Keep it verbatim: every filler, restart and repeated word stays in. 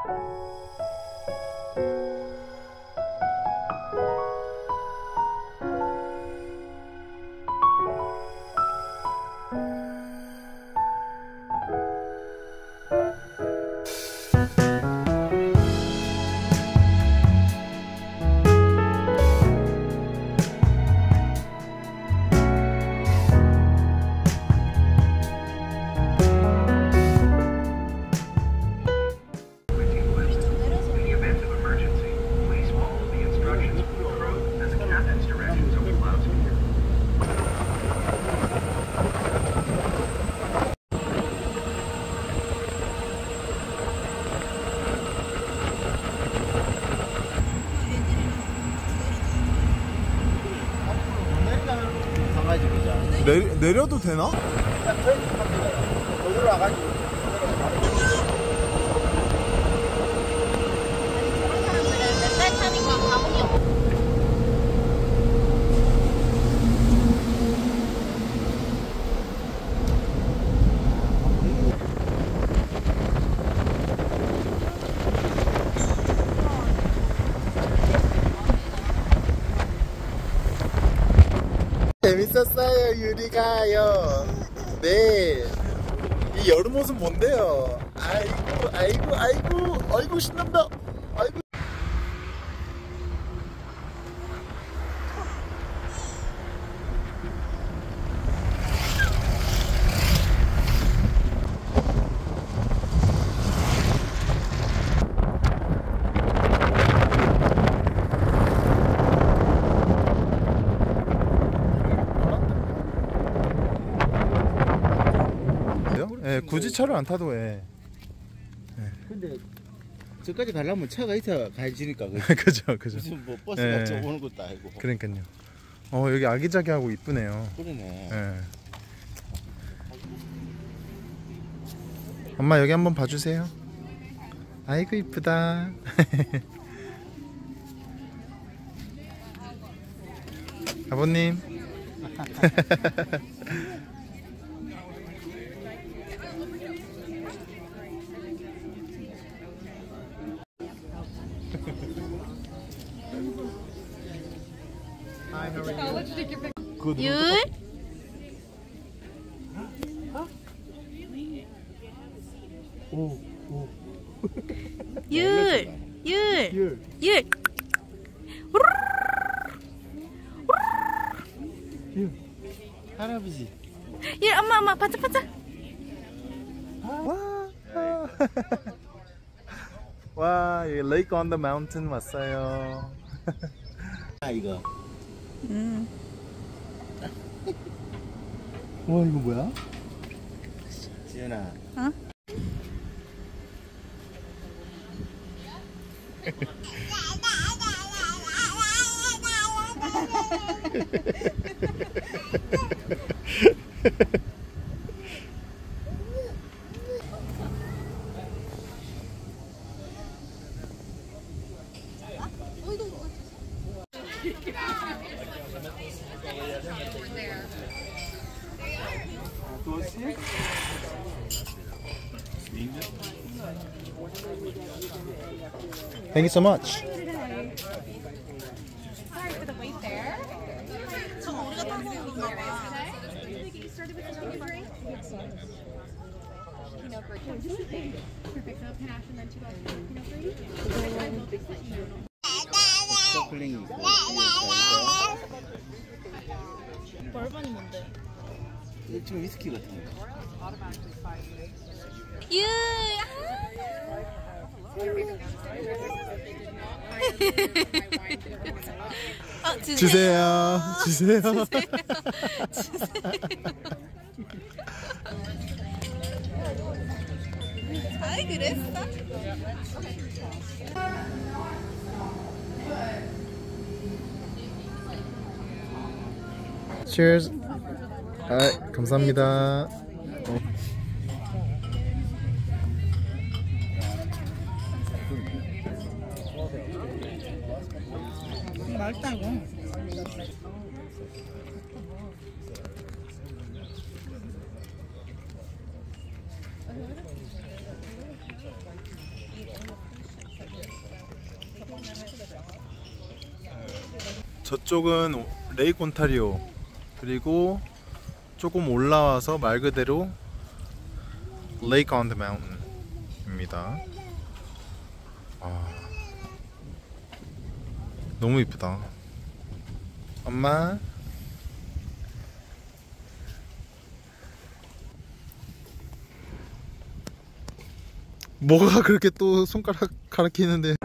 내, 내려도 되나? 여기로 와가지고 맨날 타니까 감흥이 없어. 재밌었어요 유리가요. 네, 이 여름 옷은 뭔데요? 아이고 아이고 아이고 아이고 신난다. 아이고. 예, 굳이 차를 안 타도 해. 예. 근데 저까지 가려면 차가 있어야 가야지니까. 그죠, 그죠. 무슨 뭐 버스가 예. 오는 것도 아니고. 그러니까요. 어, 여기 아기자기하고 이쁘네요. 그러네. 예. 엄마 여기 한번 봐주세요. 아이고 이쁘다. 아버님. 율? 오, 오. 율! 율! 율. 율! 율. 할아버지. 율 엄마 엄마 반짝반짝. 와. 와, 여기 Lake on the Mountain 왔어요. 아 이거. 음. 와 이거 뭐야? 지연아. 어? Thank you so much. Sorry for the wait there. 저거 우리가 타서 오는가 봐. 스토클링이 있어. 벌번이 뭔데? 이거 지금 위스키 같은 거. 유! 아! 어, 주세요. 주세요. 주세요. 아이 그랬어? Cheers. 아, 감사합니다. 맛있다고. 저쪽은 레이크 온타리오, 그리고 조금 올라와서 말 그대로 레이크 on the mountain입니다. 아, 너무 이쁘다. 엄마, 뭐가 그렇게 또 손가락 가리키는데